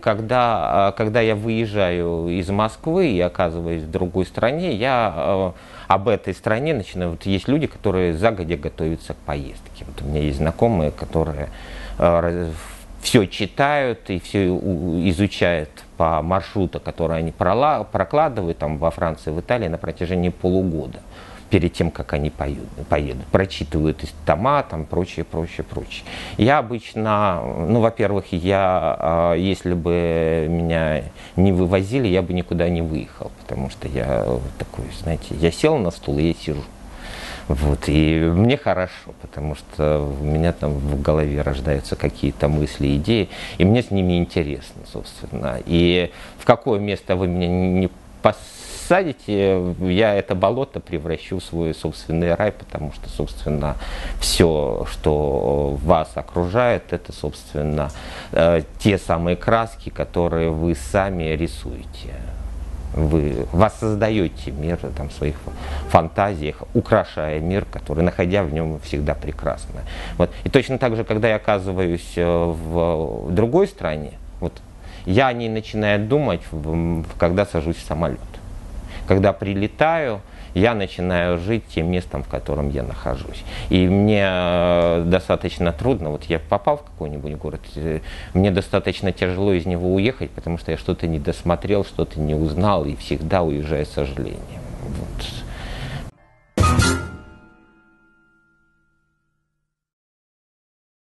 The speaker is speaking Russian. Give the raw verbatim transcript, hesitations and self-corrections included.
Когда, когда я выезжаю из Москвы и оказываюсь в другой стране, я э, об этой стране начинаю. Вот есть люди, которые загодя готовятся к поездке. Вот у меня есть знакомые, которые э, все читают и все изучают по маршруту, который они прокладывают там, во Франции, в Италии на протяжении полугода. Перед тем, как они поедут, поедут. Прочитывают из тома, там, прочее, прочее, прочее. Я обычно, ну, во-первых, я, если бы меня не вывозили, я бы никуда не выехал, потому что я такой, знаете, я сел на стул и я сижу. Вот, и мне хорошо, потому что у меня там в голове рождаются какие-то мысли, идеи, и мне с ними интересно, собственно. И в какое место вы меня не посадите, я это болото превращу в свой собственный рай, потому что, собственно, все, что вас окружает, это, собственно, те самые краски, которые вы сами рисуете. Вы воссоздаете мир там, в своих фантазиях, украшая мир, который, находя в нем, всегда прекрасно. Вот. И точно так же, когда я оказываюсь в другой стране, вот, я о ней начинаю думать, когда сажусь в самолет. Когда прилетаю, я начинаю жить тем местом, в котором я нахожусь. И мне достаточно трудно, вот я попал в какой-нибудь город, мне достаточно тяжело из него уехать, потому что я что-то не досмотрел, что-то не узнал и всегда уезжаю с сожалением. Вот.